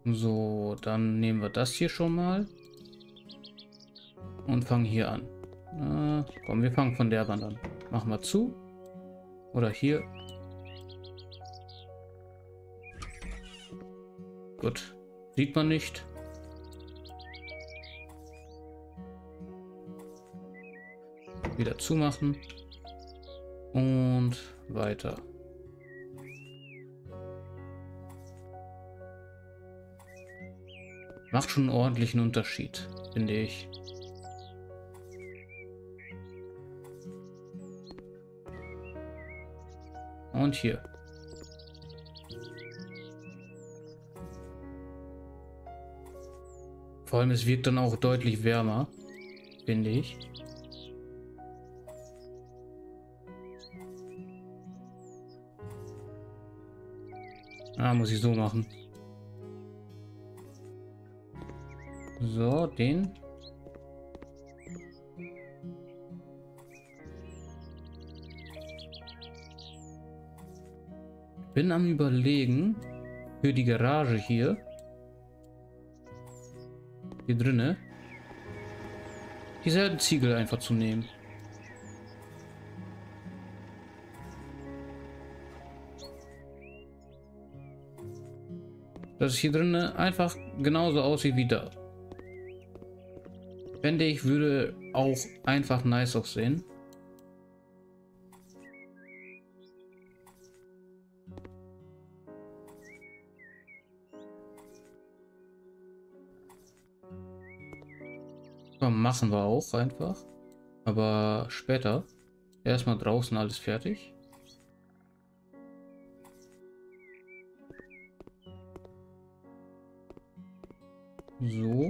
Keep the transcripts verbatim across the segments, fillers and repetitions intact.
So, dann nehmen wir das hier schon mal. Und fangen hier an. Äh, komm, wir fangen von der Wand an. Machen wir zu. Oder hier. Gut. Sieht man nicht. Wieder zumachen. Und weiter. Macht schon einen ordentlichen Unterschied, finde ich. Und hier. Vor allem, es wirkt dann auch deutlich wärmer, finde ich. Ah, muss ich so machen. So, den. Bin am Überlegen, für die Garage hier, hier drinne, dieselben Ziegel einfach zu nehmen. Dass es hier drinne einfach genauso aussieht wie da. Fände ich, würde auch einfach nice aussehen. Machen wir auch einfach. Aber später. Erstmal draußen alles fertig. So.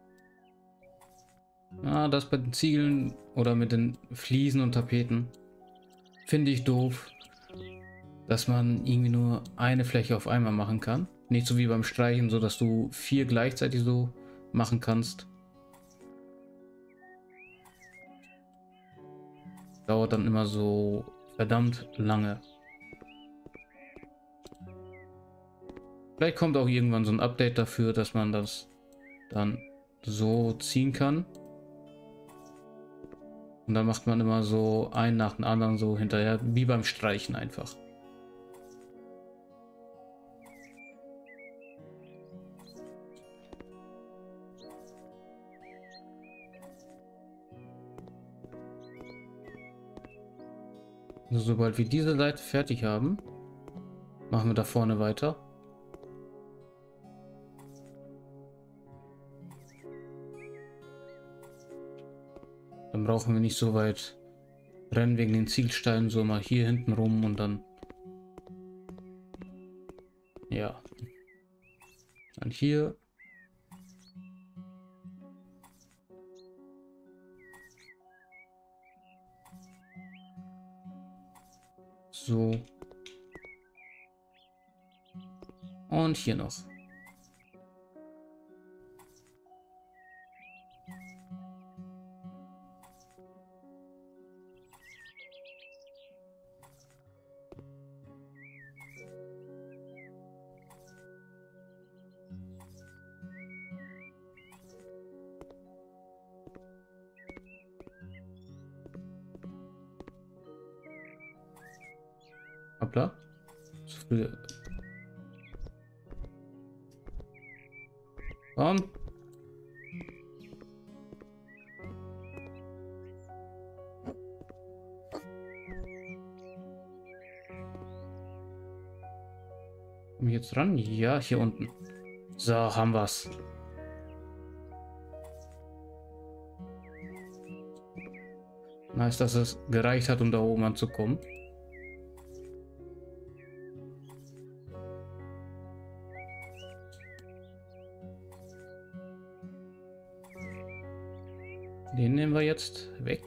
Ah, das bei den Ziegeln oder mit den Fliesen und Tapeten finde ich doof, dass man irgendwie nur eine Fläche auf einmal machen kann. Nicht so wie beim Streichen, so dass du vier gleichzeitig so machen kannst. Dauert dann immer so verdammt lange. Vielleicht kommt auch irgendwann so ein Update dafür, dass man das dann so ziehen kann. Und dann macht man immer so einen nach dem anderen so hinterher, wie beim Streichen einfach. Also sobald wir diese Seite fertig haben, machen wir da vorne weiter. Dann brauchen wir nicht so weit rennen wegen den Ziegelsteinen, so mal hier hinten rum und dann ja. Dann hier. So. Und hier noch. Hoppla. Zu früh. Komm. Komm ich jetzt ran? Ja, hier unten. So, haben wir's. Nice, dass es gereicht hat, um da oben anzukommen. Den nehmen wir jetzt weg.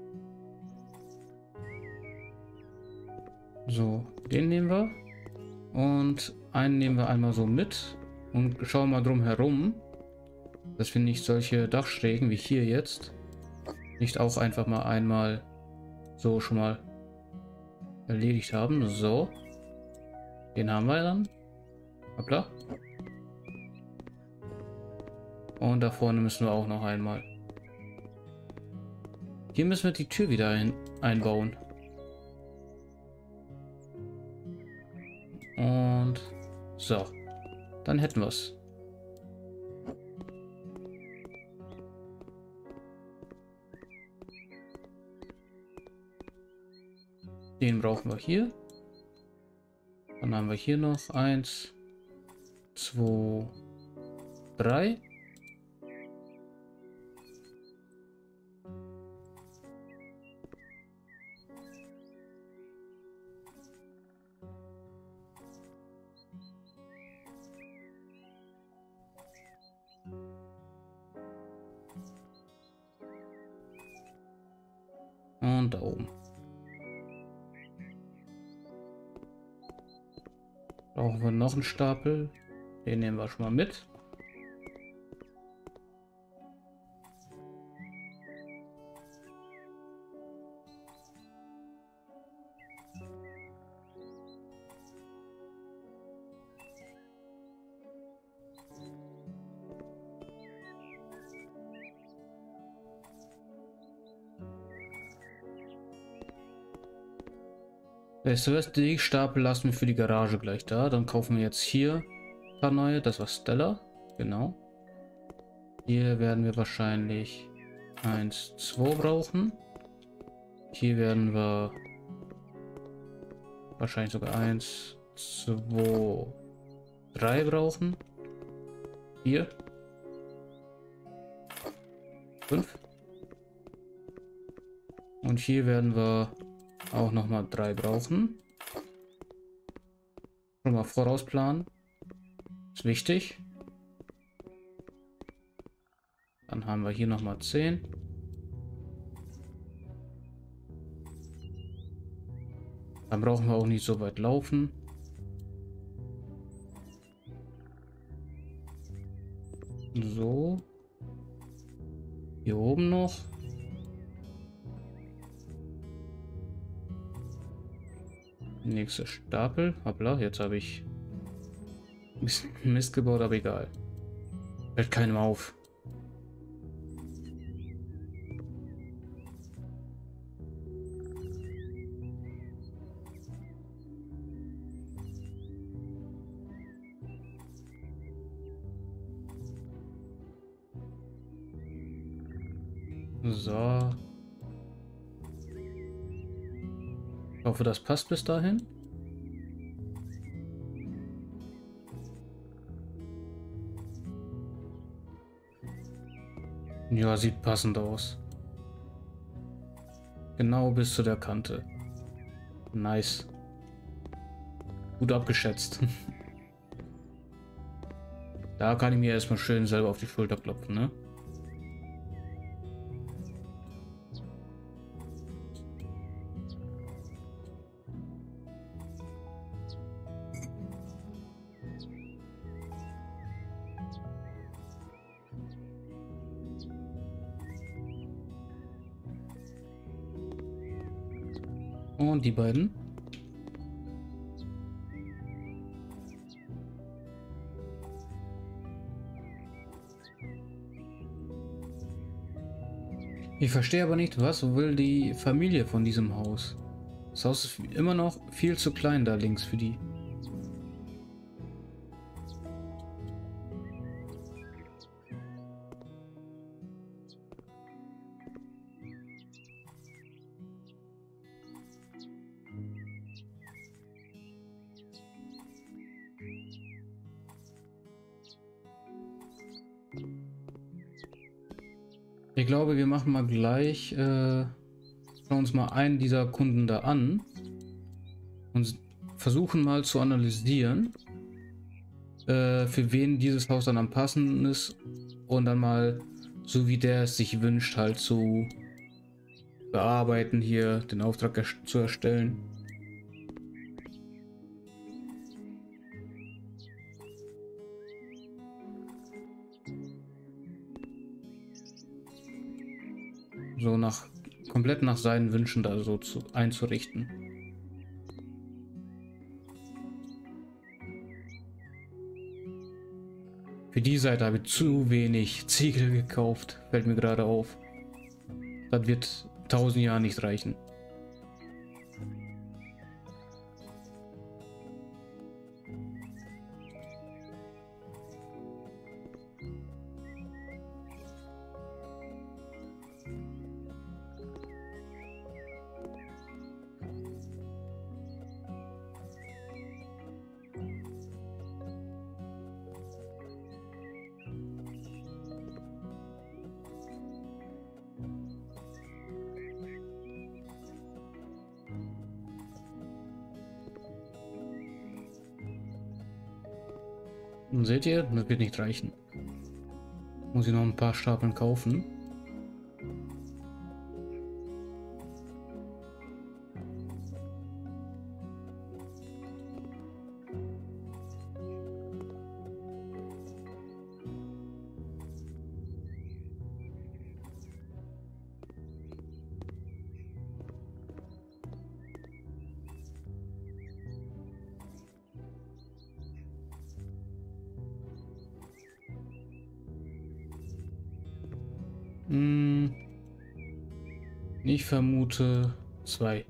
So, den nehmen wir. Und einen nehmen wir einmal so mit und schauen mal drum herum, dass wir nicht solche Dachschrägen wie hier jetzt nicht auch einfach mal einmal so schon mal erledigt haben. So, den haben wir dann. Hoppla. Und da vorne müssen wir auch noch einmal. Hier müssen wir die Tür wieder ein einbauen. Und so, dann hätten wir es. Den brauchen wir hier. Dann haben wir hier noch eins, zwei, drei. Und da oben. Brauchen wir noch einen Stapel. Den nehmen wir schon mal mit. Weißt du was, die Stapel lassen wir für die Garage gleich da. Dann kaufen wir jetzt hier ein paar neue. Das war Stella. Genau. Hier werden wir wahrscheinlich eins, zwei brauchen. Hier werden wir wahrscheinlich sogar eins, zwei, drei brauchen. Hier. fünf. Und hier werden wir auch noch mal drei brauchen. Schon mal vorausplanen. Ist wichtig. Dann haben wir hier noch mal zehn. Dann brauchen wir auch nicht so weit laufen. So. Hier oben noch. Nächster Stapel. Hoppla, jetzt habe ich ein bisschen Mist gebaut, aber egal. Fällt keinem auf. So. Ich hoffe, das passt bis dahin. Ja, sieht passend aus. Genau bis zu der Kante. Nice. Gut abgeschätzt. Da kann ich mir erstmal schön selber auf die Schulter klopfen, ne? Und die beiden. Ich verstehe aber nicht, was will die Familie von diesem Haus? Das Haus ist immer noch viel zu klein da links für die. Ich glaube, wir machen mal gleich, äh, schauen uns mal einen dieser Kunden da an und versuchen mal zu analysieren, äh, für wen dieses Haus dann am passendsten ist und dann mal, so wie der es sich wünscht, halt zu bearbeiten, hier den Auftrag er zu erstellen. so nach komplett nach seinen Wünschen da so zu, einzurichten. Für die Seite habe ich zu wenig Ziegel gekauft, fällt mir gerade auf. Das wird tausend Jahre nicht reichen. Und seht ihr, das wird nicht reichen. Muss ich noch ein paar Stapeln kaufen. Hm, ich vermute zwei.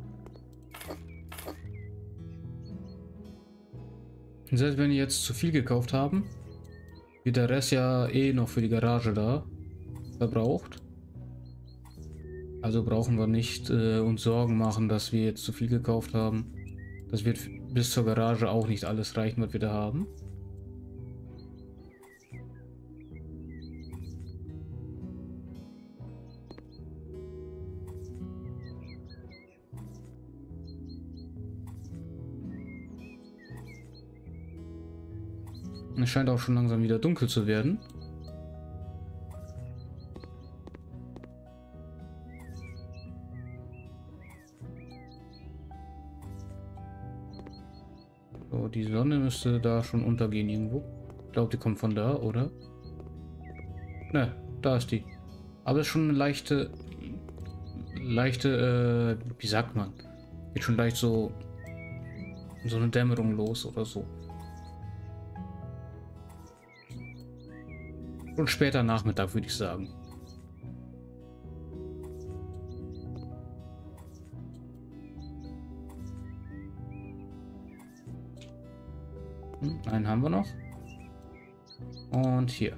Selbst wenn die jetzt zu viel gekauft haben, wird der Rest ja eh noch für die Garage da verbraucht. Also brauchen wir nicht äh, uns Sorgen machen, dass wir jetzt zu viel gekauft haben. Das wird bis zur Garage auch nicht alles reichen, was wir da haben. Es scheint auch schon langsam wieder dunkel zu werden. So, die Sonne müsste da schon untergehen irgendwo. Ich glaube, die kommt von da, oder? Ne, da ist die. Aber es ist schon eine leichte, leichte, äh, wie sagt man? Geht schon leicht so, so eine Dämmerung los oder so. Und später Nachmittag, würde ich sagen. Hm, einen haben wir noch. Und hier.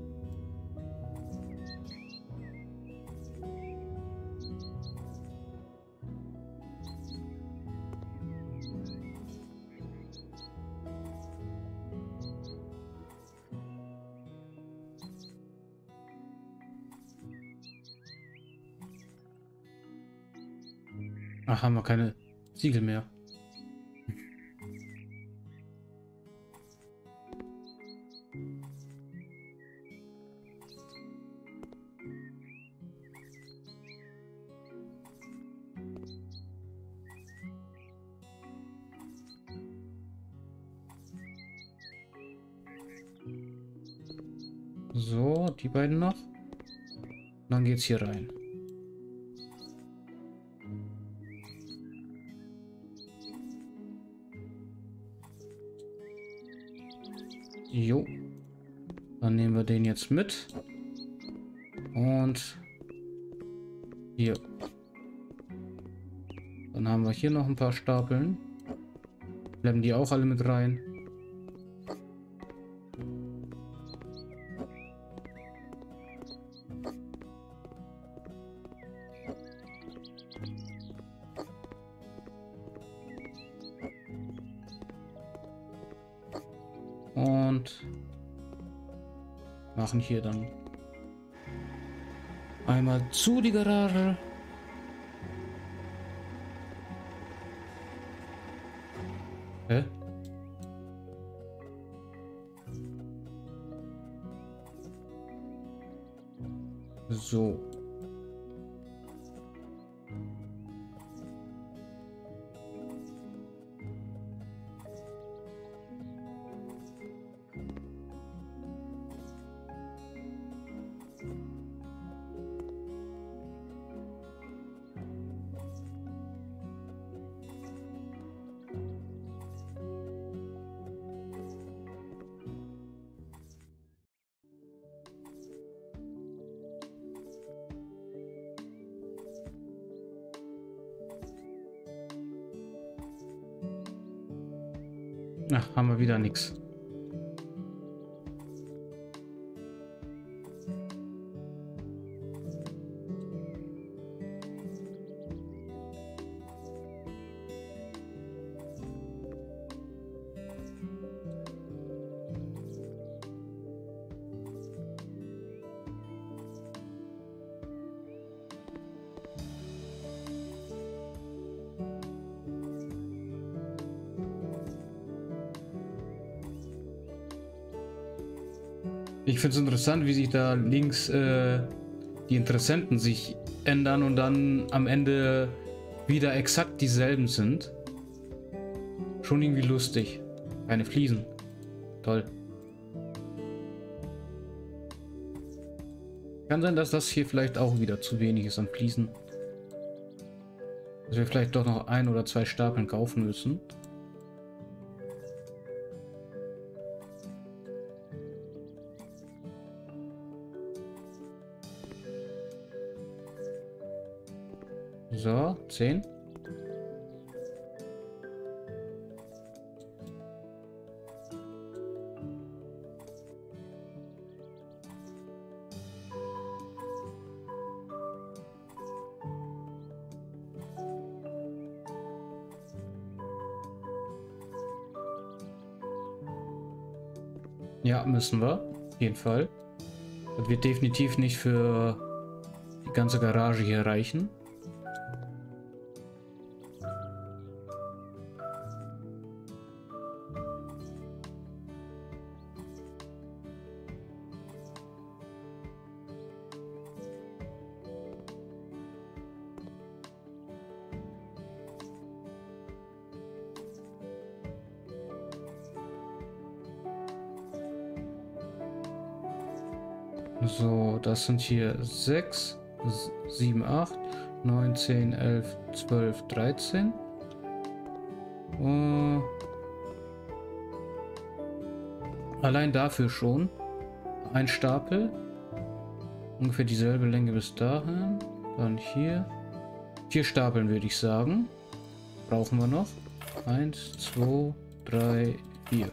Ach, haben wir keine Siegel mehr. So, die beiden noch. Dann geht's hier rein. Jo. Dann nehmen wir den jetzt mit. Und hier. Dann haben wir hier noch ein paar Stapeln. Bleiben die auch alle mit rein. Und machen hier dann einmal zu die Garage. Hä? So. Ach, haben wir wieder nichts. Ich finde es interessant, wie sich da links äh, die Interessenten sich ändern und dann am Ende wieder exakt dieselben sind. Schon irgendwie lustig. Keine Fliesen. Toll. Kann sein, dass das hier vielleicht auch wieder zu wenig ist an Fliesen. Dass wir vielleicht doch noch ein oder zwei Stapeln kaufen müssen. So, zehn. Ja, müssen wir. Auf jeden Fall. Das wird definitiv nicht für die ganze Garage hier reichen. So, das sind hier sechs, sieben, acht, neun, zehn, elf, zwölf, dreizehn. Uh, allein dafür schon ein Stapel. Ungefähr dieselbe Länge bis dahin. Dann hier. Vier Stapeln würde ich sagen. Brauchen wir noch. Eins, zwei, drei, vier.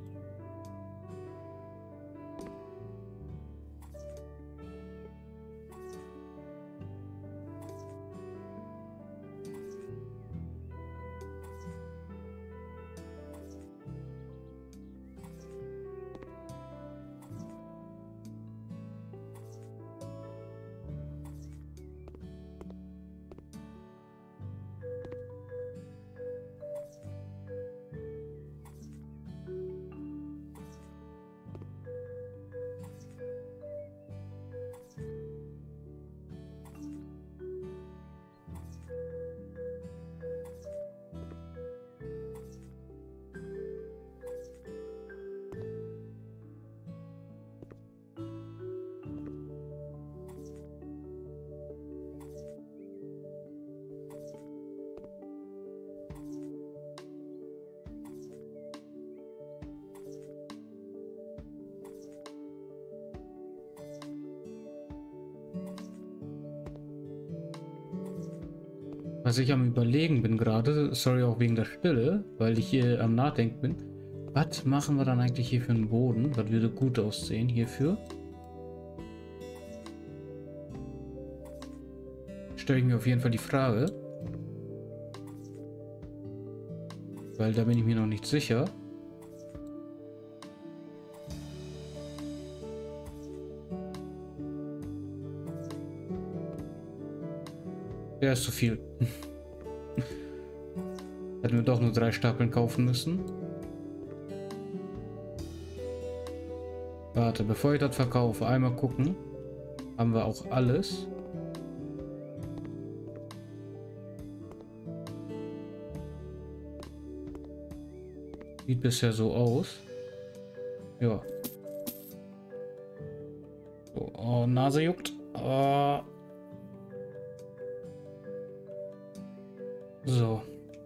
Was ich am Überlegen bin gerade, sorry auch wegen der Stille, weil ich hier am Nachdenken bin. Was machen wir dann eigentlich hier für einen Boden? Was würde gut aussehen hierfür? Stelle ich mir auf jeden Fall die Frage. Weil da bin ich mir noch nicht sicher. Der ist zu viel. Hätten wir doch nur drei Stapeln kaufen müssen. Warte, bevor ich das verkaufe, einmal gucken. Haben wir auch alles? Sieht bisher so aus. Ja. So, oh, Nase juckt. Oh. So.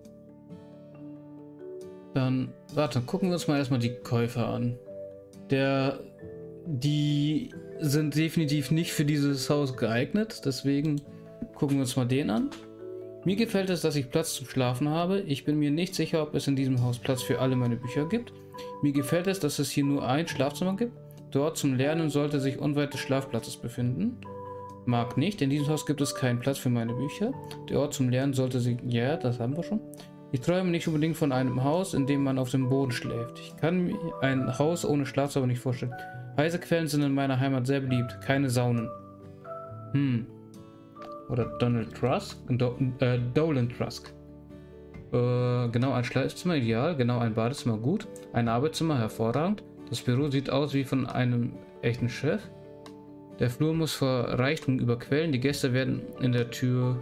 Dann, warte, gucken wir uns mal erstmal die Käufer an. Der, die sind definitiv nicht für dieses Haus geeignet, deswegen gucken wir uns mal den an. Mir gefällt es, dass ich Platz zum Schlafen habe. Ich bin mir nicht sicher, ob es in diesem Haus Platz für alle meine Bücher gibt. Mir gefällt es, dass es hier nur ein Schlafzimmer gibt. Dort zum Lernen sollte sich unweit des Schlafplatzes befinden. Mag nicht. In diesem Haus gibt es keinen Platz für meine Bücher. Der Ort zum Lernen sollte sich... Ja, das haben wir schon. Ich träume nicht unbedingt von einem Haus, in dem man auf dem Boden schläft. Ich kann mir ein Haus ohne Schlafzimmer nicht vorstellen. Heiße Quellen sind in meiner Heimat sehr beliebt. Keine Saunen. Hm. Oder Donald Trusk? Do äh, Dolan Trusk. Äh, genau, ein Schlafzimmer ideal. Genau, ein Badezimmer gut. Ein Arbeitszimmer hervorragend. Das Büro sieht aus wie von einem echten Chef. Der Flur muss vor Reichtum überquellen. Die Gäste werden in der Tür...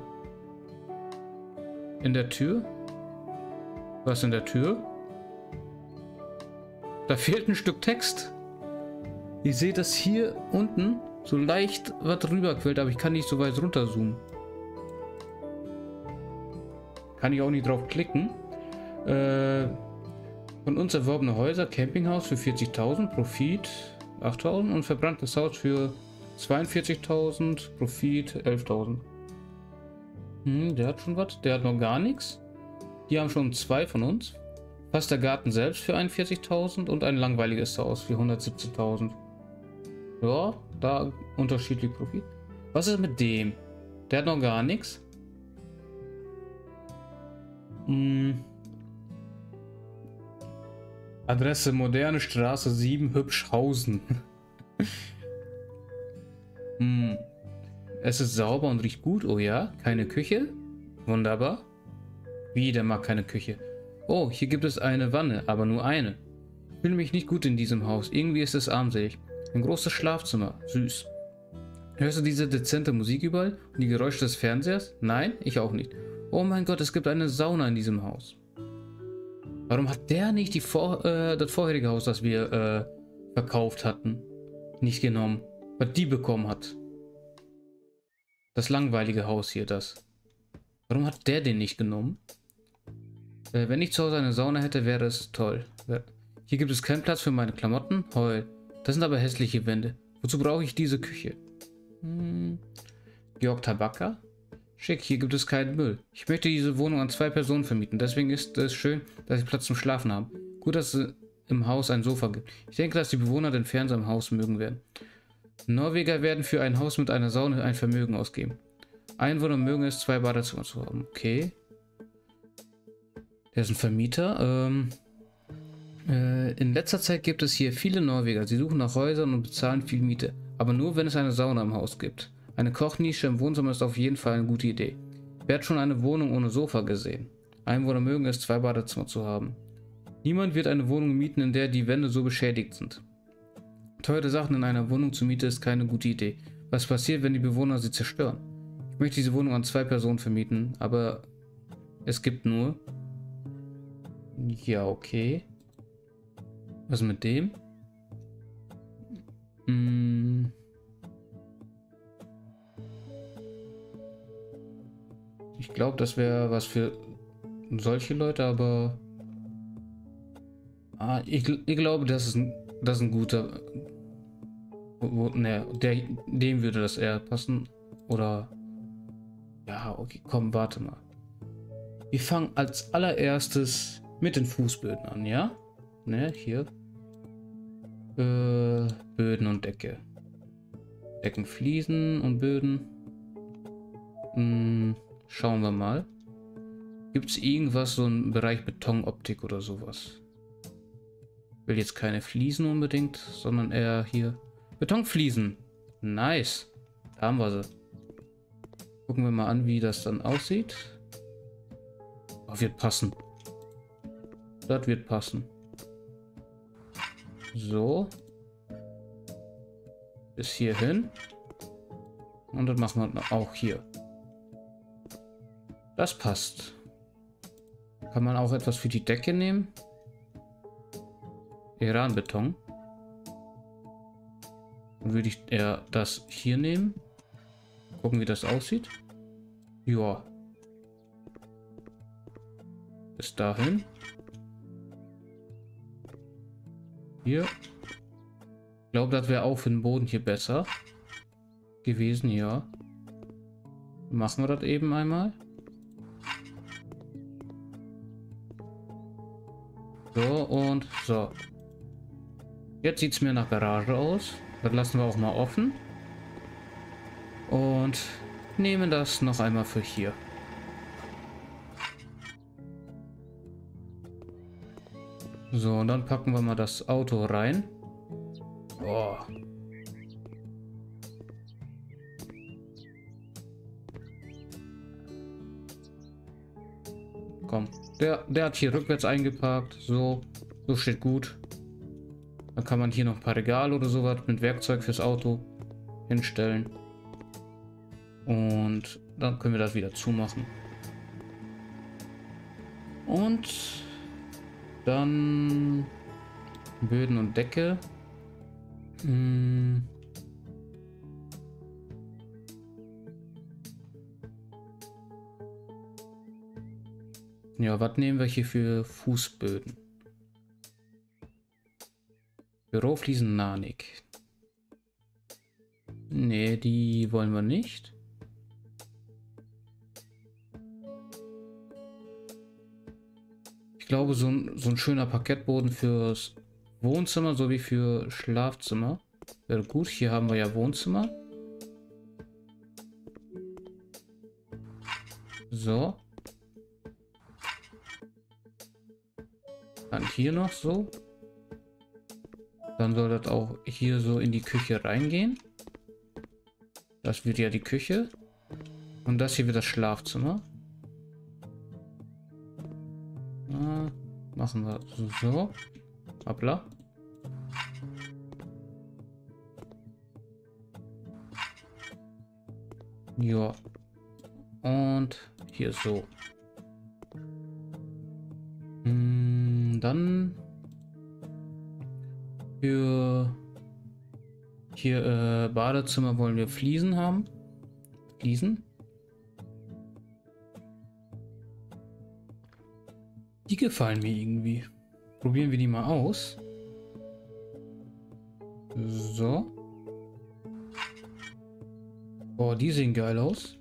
In der Tür? Was in der Tür? Da fehlt ein Stück Text. Ich sehe das hier unten so leicht was drüber quillt, aber ich kann nicht so weit runter zoomen. Kann ich auch nicht drauf klicken. Äh, von uns erworbene Häuser, Campinghaus für vierzigtausend, Profit achttausend und verbranntes Haus für zweiundvierzigtausend, Profit elftausend. Hm, der hat schon was. Der hat noch gar nichts. Die haben schon zwei von uns. Fast der Garten selbst für einundvierzigtausend und ein langweiliges Haus für hundertsiebzehntausend. Ja, da unterschiedlich Profit. Was ist mit dem? Der hat noch gar nichts. Hm. Adresse Moderne Straße sieben, Hübschhausen. hm. Es ist sauber und riecht gut. Oh ja, keine Küche. Wunderbar. Wie, der mag keine Küche. Oh, hier gibt es eine Wanne, aber nur eine. Ich fühle mich nicht gut in diesem Haus. Irgendwie ist es armselig. Ein großes Schlafzimmer. Süß. Hörst du diese dezente Musik überall und die Geräusche des Fernsehers? Nein, ich auch nicht. Oh mein Gott, es gibt eine Sauna in diesem Haus. Warum hat der nicht die vor, äh, das vorherige Haus, das wir äh, verkauft hatten, nicht genommen? Was die bekommen hat. Das langweilige Haus hier, das. Warum hat der den nicht genommen? Äh, wenn ich zu Hause eine Sauna hätte, wäre es toll. Hier gibt es keinen Platz für meine Klamotten. Heul. Das sind aber hässliche Wände. Wozu brauche ich diese Küche? Hm. Georg Tabaka? Schick, hier gibt es keinen Müll. Ich möchte diese Wohnung an zwei Personen vermieten. Deswegen ist es schön, dass sie Platz zum Schlafen haben. Gut, dass es im Haus ein Sofa gibt. Ich denke, dass die Bewohner den Fernseher im Haus mögen werden. Norweger werden für ein Haus mit einer Sauna ein Vermögen ausgeben. Einwohner mögen es, zwei Badezimmer zu haben. Okay. Der ist ein Vermieter. Ähm, äh, in letzter Zeit gibt es hier viele Norweger. Sie suchen nach Häusern und bezahlen viel Miete. Aber nur, wenn es eine Sauna im Haus gibt. Eine Kochnische im Wohnzimmer ist auf jeden Fall eine gute Idee. Wer hat schon eine Wohnung ohne Sofa gesehen? Einwohner mögen es, zwei Badezimmer zu haben. Niemand wird eine Wohnung mieten, in der die Wände so beschädigt sind. Teure Sachen in einer Wohnung zu mieten ist keine gute Idee. Was passiert, wenn die Bewohner sie zerstören? Ich möchte diese Wohnung an zwei Personen vermieten, aber es gibt nur... Ja, okay. Was mit dem? Hm. Ich glaube, das wäre was für solche Leute, aber... Ah, ich, ich glaube, das ist ein, das ist ein guter... Wo, ne, der, dem würde das eher passen. Oder... Ja, okay, komm, warte mal. Wir fangen als allererstes mit den Fußböden an, ja? Ne, hier. Äh, Böden und Decke. Decken, Fliesen und Böden. Hm, schauen wir mal. Gibt es irgendwas, so im Bereich Betonoptik oder sowas? Ich will jetzt keine Fliesen unbedingt, sondern eher hier. Betonfliesen. Nice. Da haben wir sie. Gucken wir mal an, wie das dann aussieht. Oh, wird passen. Das wird passen. So. Bis hierhin. Und dann machen wir auch hier. Das passt. Kann man auch etwas für die Decke nehmen? Iranbeton. Dann würde ich eher das hier nehmen. Gucken, wie das aussieht. Ja. Bis dahin. Hier. Ich glaube, das wäre auch für den Boden hier besser gewesen, ja. Machen wir das eben einmal. So und so. Jetzt sieht es mir nach Garage aus. Das lassen wir auch mal offen. Und nehmen das noch einmal für hier. So, und dann packen wir mal das Auto rein. Oh. Komm, der, der hat hier rückwärts eingeparkt. So, so steht gut. Dann kann man hier noch ein paar Regale oder sowas mit Werkzeug fürs Auto hinstellen. Und dann können wir das wieder zumachen. Und dann Böden und Decke. Hm. Ja, was nehmen wir hier für Fußböden? Bürofliesen Nanik. Nee, die wollen wir nicht. Ich glaube, so ein, so ein schöner Parkettboden fürs Wohnzimmer sowie für Schlafzimmer wäre gut. Hier haben wir ja Wohnzimmer. So. Dann hier noch so. Dann soll das auch hier so in die Küche reingehen. Das wird ja die Küche. Und das hier wird das Schlafzimmer. Ah, machen wir so. Hoppla. Ja. Und hier so. Hm, dann für hier äh, Badezimmer wollen wir Fliesen haben. Fliesen. Die gefallen mir irgendwie. Probieren wir die mal aus. So. Boah, die sehen geil aus.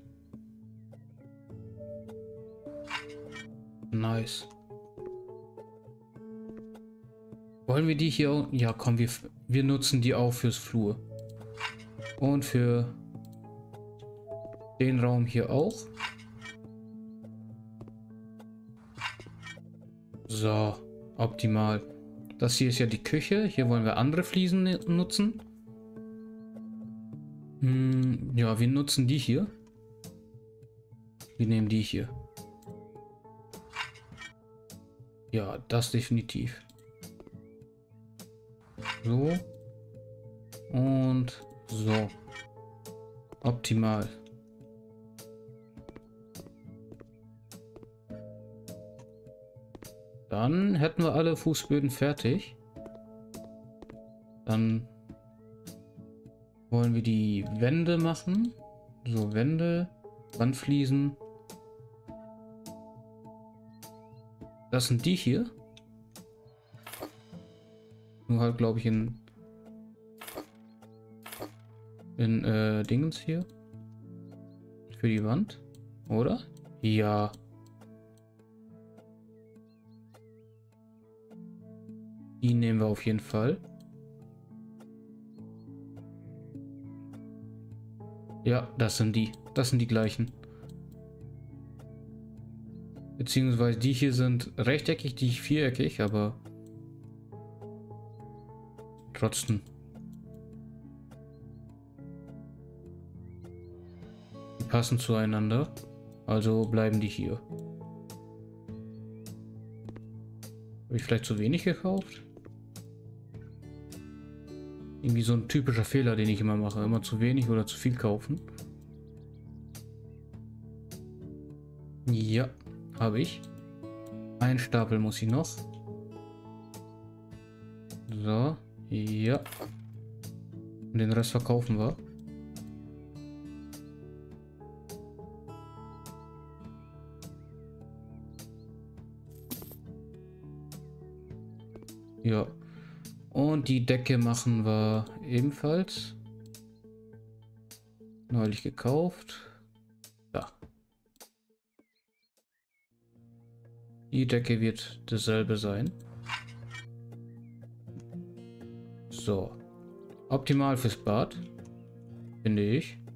Nice. Wollen wir die hier auch? Ja, komm, wir, wir nutzen die auch fürs Flur. Und für den Raum hier auch. So, optimal. Das hier ist ja die Küche. Hier wollen wir andere Fliesen nutzen. Hm, ja, wir nutzen die hier. Wir nehmen die hier. Ja, das definitiv. So. Und so. Optimal. Dann hätten wir alle Fußböden fertig. Dann wollen wir die Wände machen. So, Wände, Wandfliesen. Das sind die hier. Nur halt, glaube ich, in in äh, Dingens hier. Für die Wand. Oder? Ja. Die nehmen wir auf jeden Fall. Ja, das sind die. Das sind die gleichen. Beziehungsweise die hier sind rechteckig, die viereckig, aber trotzdem. Die passen zueinander. Also bleiben die hier. Habe ich vielleicht zu wenig gekauft? Irgendwie so ein typischer Fehler, den ich immer mache. Immer zu wenig oder zu viel kaufen. Ja, habe ich. Ein Stapel muss ich noch. So, ja. Und den Rest verkaufen wir. Ja. Und die Decke machen wir ebenfalls. Neulich gekauft. Da. Die Decke wird dasselbe sein. So. Optimal fürs Bad. Finde ich.